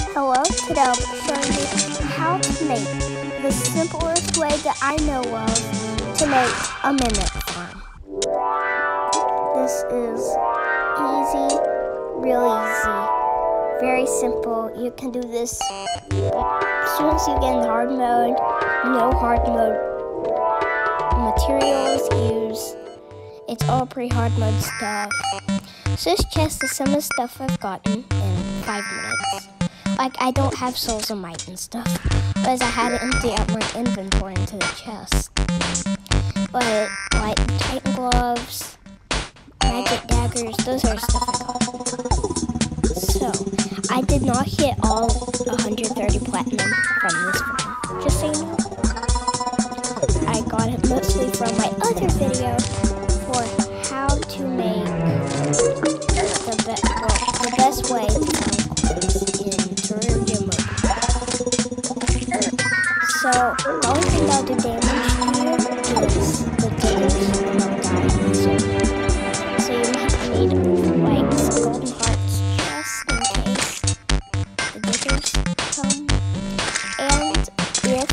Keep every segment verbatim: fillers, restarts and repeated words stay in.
Hello, today I'll be showing you how to make the simplest way that I know of to make a mimic farm. This is easy, real easy, very simple. You can do this as soon as you get in hard mode, no hard mode materials used. It's all pre-hard mode stuff. So this chest is some of the stuff I've gotten in five minutes. Like, I don't have souls and might and stuff, because I had to empty out my inventory into the chest. But, like, Titan gloves, magic daggers, those are stuff I got. So, I did not hit all one hundred thirty platinum from this farm, just so you know. I got it mostly from my other video for how to make the, be well, the best way to find coins in Terraria mode. So, the only thing that'll do damage to you is the diggers and the diamonds. So you need like some golden hearts just in case the diggers come. And if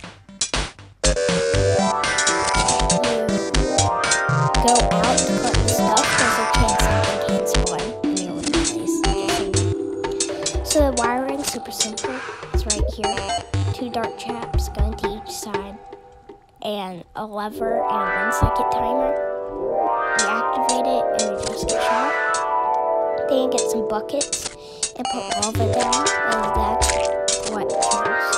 go out to collect the stuff, there's a chance something can spawn in your living place. So the wiring is super simple. It's right here. Two dark traps going to each side, and a lever and a one second timer. You activate it and it just gets shot. Then you get some buckets and put lava down, and that's what kills.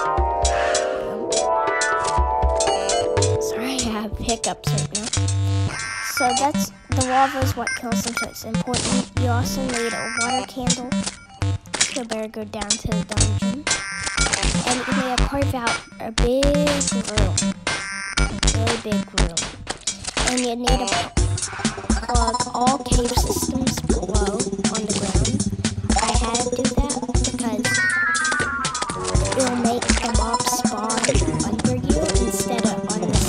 Sorry, I have hiccups right now. So that's, the lava is what kills them, so it's important. You also need a water candle. So you better go down to the dungeon. And you need to carve out a big room. Really big room. And you need to plug all cave systems below on the ground. I had to do that because it'll make the mobs spawn under you instead of on the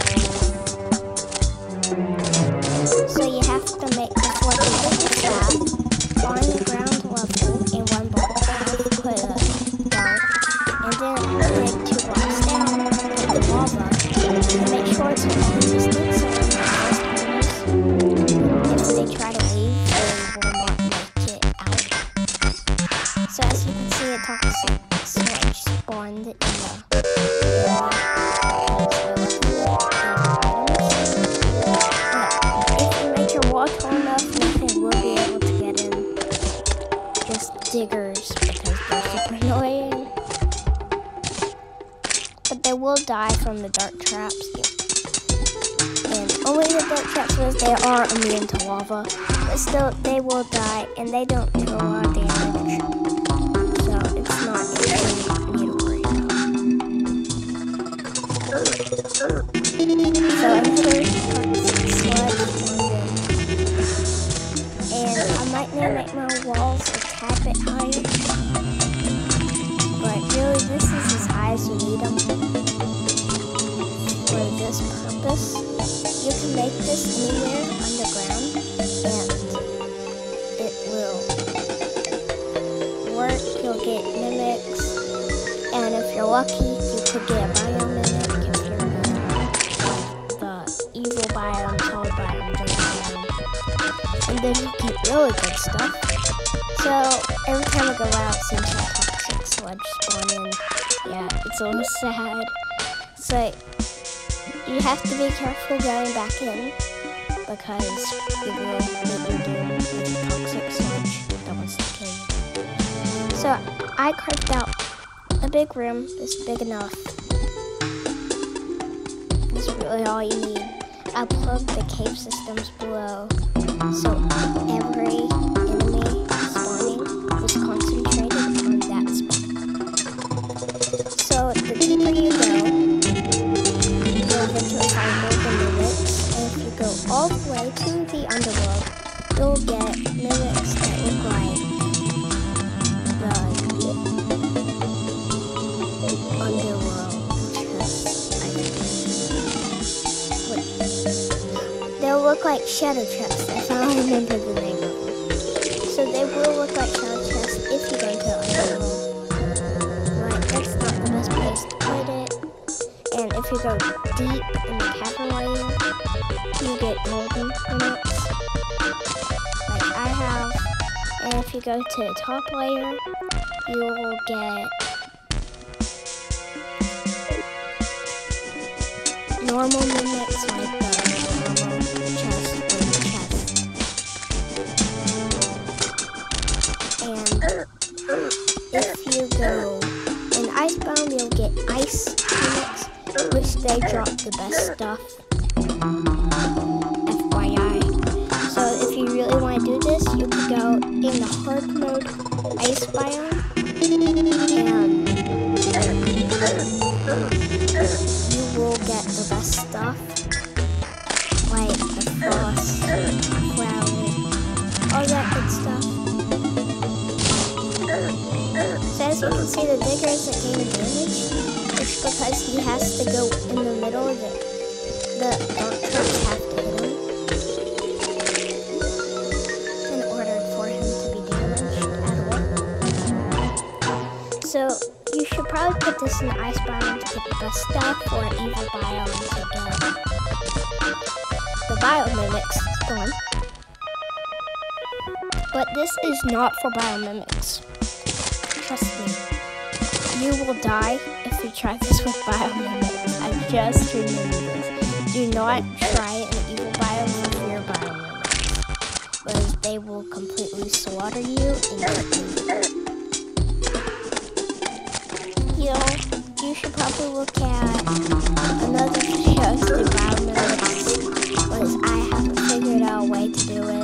slab. So you have to make the floor the slab on the ground level in one block. Put a dark, and then break two blocks down, put the lava, and make sure it's consistent so if they try to leave, they will not make it out. So as you can see, a toxic sludge spawned in the area. If you make your wall tall enough, nothing will be able to get in. Just diggers, because they're super annoying. But they will die from the dark traps. And only the dark traps, because they are immune to lava. But still, they will die, and they don't do a lot of damage. So, it's not anything you need to worry about. So, I'm going to sludge on them. And I might need to make my walls a tad bit higher. But really, this is as high as you need them for this purpose. You can make this anywhere underground, and it will work. You'll get mimics, and if you're lucky, you could get a biome mimic if you're in the evil biome, cold biome, dark biome, and then you get really good stuff. So every time I go out, it seems like toxic sludge spawn in. Yeah, it's a little sad. So you have to be careful going back in, because you will make your doom with toxic sludge that wants to kill you. So I carved out a big room that's big enough. That's really all you need. I plugged the cave systems below, so every enemy spawning was concentrated on that spot. So the deeper you go, you'll eventually find more mimics, and if you go all the way to the underworld, you'll get mimics that look like the underworld chests, I think. They'll look like shadow chests, I finally remember the name of them. So they will look like shadow chests if you go into the underworld. you go deep in the cavern layer, you get golden mimics, like I have. And if you go to the top layer, you will get normal mimics like the normal chest or the chest. And if you go in ice biome, you'll get ice mimics, which they drop the best stuff. F Y I. So if you really want to do this, you can go in the hard mode ice biome, and you will get the best stuff, like the frost, flower, all that good stuff. So as you can see, the diggers that gain damage, it's because he has to go in the middle of the, the dark traps have to hit him in order for him to be damaged at all. So you should probably put this in the ice biome to get the best stuff, or an evil biome to get the biomimics spawn. But this is not for biomimics. Trust me, you will die if you try this with biomimics. I just remember this. Do not try an evil biome with your biomimics, because they will completely slaughter you and hurt you. You know, you should probably look at another show to do biomimics, because I haven't figured out a way to do it.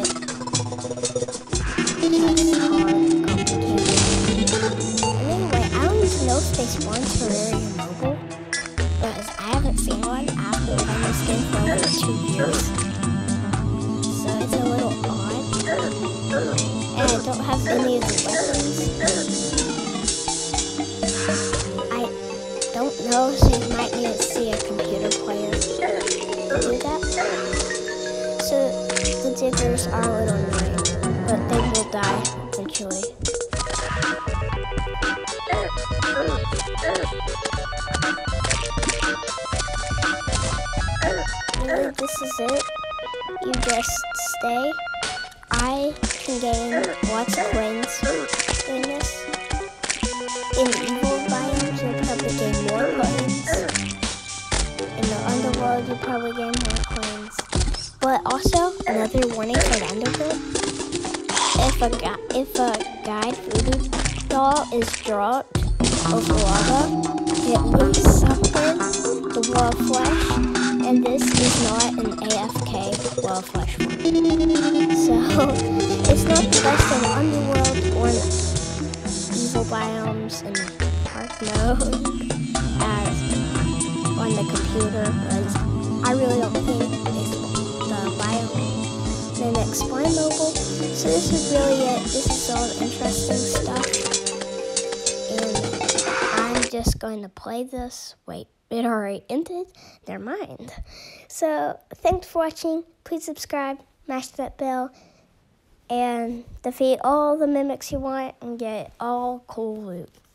It's hard, complicated. Anyway, I don't even know if they spawn Terraria mobile, because I haven't seen one after playing this game for over two years. So it's a little odd. And I don't have any of the weapons. I don't know, so you might need to see a computer player to do that. So the diggers are a little annoying, but they will die eventually. Really, this is it. You just stay. I can gain lots of coins doing this. In evil biomes, you'll probably gain more coins. In the underworld, you'll probably gain more coins. But also, another warning for the underworld. If a, gu if a guide voodoo doll is dropped over lava, it will summon the wall of flesh, and this is not an A F K wall of flesh form. So, it's not the best in the underworld or in evil biomes in hard mode as on the computer, because I really don't think it's the biome mimic spawn mobile. So this is really it. This is all the interesting stuff. And I'm just going to play this. Wait, it already ended? Never mind. So thanks for watching. Please subscribe, mash that bell, and defeat all the mimics you want and get all cool loot.